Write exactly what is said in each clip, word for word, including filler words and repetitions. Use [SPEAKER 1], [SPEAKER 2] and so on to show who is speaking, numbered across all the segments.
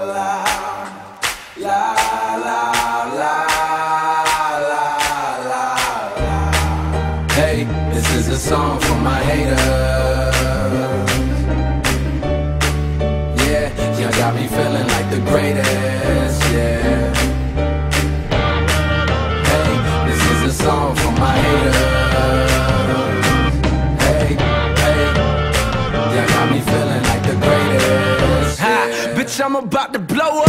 [SPEAKER 1] La, la, la, la, la, la. Hey, this is a song for my haters. Yeah, y'all got me feeling like the greatest, yeah. Hey, this is a song for my haters. Hey, hey, y'all got me feeling like the greatest, yeah. Ha, bitch, I'm about to blow up.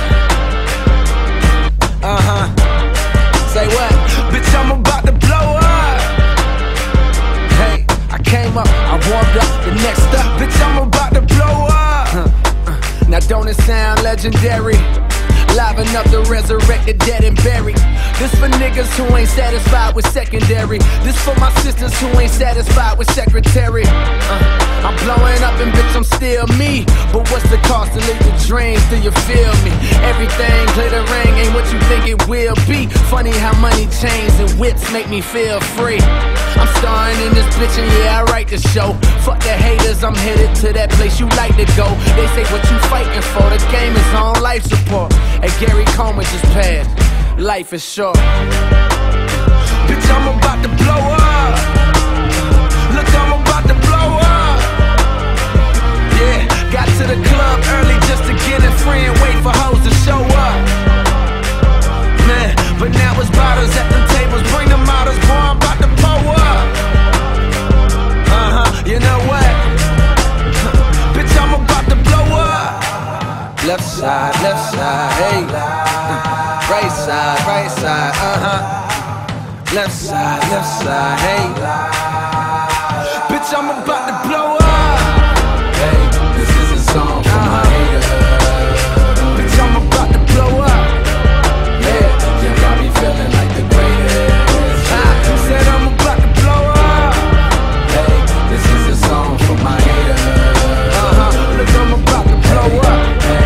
[SPEAKER 1] Uh-huh. Say what? Bitch, I'm about to blow up. Hey, I came up, I warmed up, the next up, bitch, I'm about to blow up. Huh. Uh, now don't it sound legendary? Liven up the resurrected, dead and buried. This for niggas who ain't satisfied with secondary. This for my sisters who ain't satisfied with secretary. uh, I'm blowing up and bitch I'm still me. But what's the cost to leave the dreams? Do you feel me? Everything glittering ain't what you think it will be. Funny how money, chains and whips make me feel free. I'm starring in this bitch and yeah, I write the show. Fuck the haters, I'm headed to that place you like to go. They say what you fighting for, the game is on life support. Hey, Gary Coleman just passed, life is short. Bitch, I'm about to blow up. Look, I'm about to blow up. Yeah, got to the club early just to get it free and wait for hoes to show up. Man, but now it's bottles at them tables, bring them out as boy, I'm about to pull up. Uh-huh, you know what? Bitch, I'm about to blow up. Left side, left side, hey. Uh, right side, right side, uh-huh. Left side, left side, hey. Bitch, I'm about to blow up. Hey, this is a song for uh-huh. my haters. Bitch, I'm about to blow up. Yeah, you got me feeling like the greatest. I said I'm about to blow up. Hey, this is a song for my haters. Uh-huh, look, I'm about to blow up.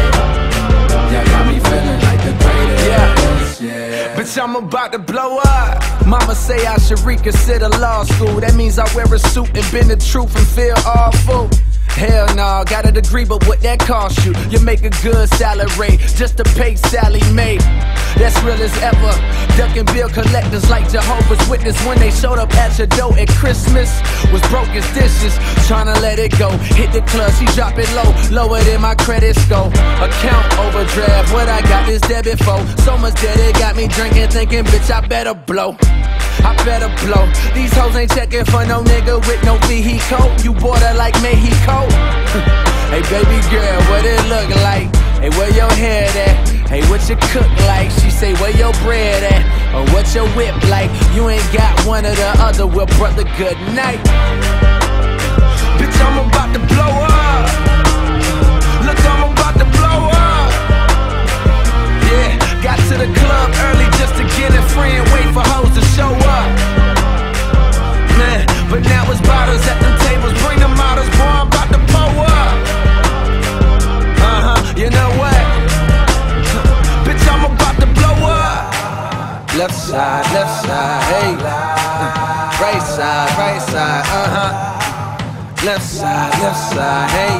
[SPEAKER 1] Bitch, I'm about to blow up. Mama say I should reconsider law school. That means I wear a suit and bend the truth and feel awful. Hell no, got a degree, but what that cost you? You make a good salary just to pay Sally Mae. That's real as ever. Ducking bill collectors like Jehovah's Witness when they showed up at your door at Christmas. Was broke as dishes, tryna let it go. Hit the club, she drop it low, lower than my credit score. Account overdraft, what I got this debit for? So much debt it got me drinking, thinking, bitch, I better blow. I better blow. These hoes ain't checking for no nigga with no vehicle. You border like Mexico. Hey baby girl, what it look like? Hey, where your hair at? Hey, what you cook like? She say, where your bread at? Or what your whip like? You ain't got one or the other, well brother, good night. Bitch, I'm about to blow up. Look, I'm about to blow up. Yeah, got to the club early just to get it free and wait for hoes to show up. Man, but now it's bottles at them tables, bring them out as boy, I'm about to pull up. Uh-huh, you know what? Bitch, I'm about to blow up. Left side, left side, hey. Uh, right side, right side, uh-huh. Left side, left side, hey.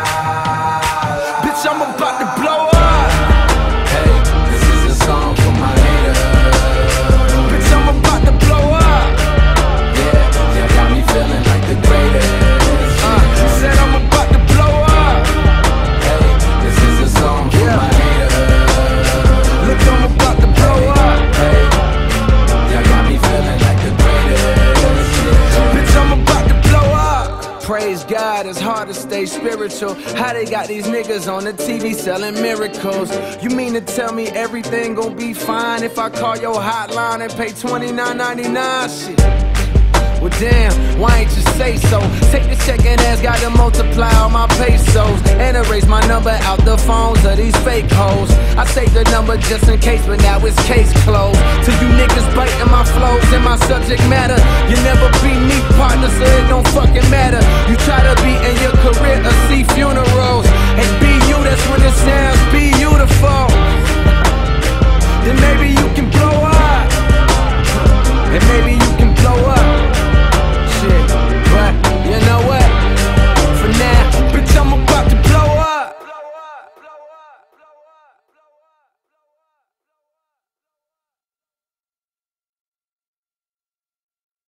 [SPEAKER 1] Bitch, I'm about to blow up. Hey, this is a song for my haters. Bitch, I'm about to blow up. Yeah, you got me feeling like the greatest. Uh, said I'm about to blow up. Hey, this is a song for yeah. my haters. Look, I'm about to blow up. Hey, you got me feeling like the greatest. Yeah. Bitch, I'm about to blow up. Praise God, it's hard to stay spiritual. How they got these niggas on the T V selling miracles? You mean to tell me everything gon' be fine if I call your hotline and pay twenty-nine ninety-nine? Shit. Well damn, why ain't you say so? Take the check and ask God to multiply all my pesos and erase my number out the phones of these fake hoes. I saved the number just in case, but now it's case closed. To you niggas biting my flows and my subject matter, you never be me, partner, so it don't fucking matter. You try to be in your career or see funerals and be you, that's when it sounds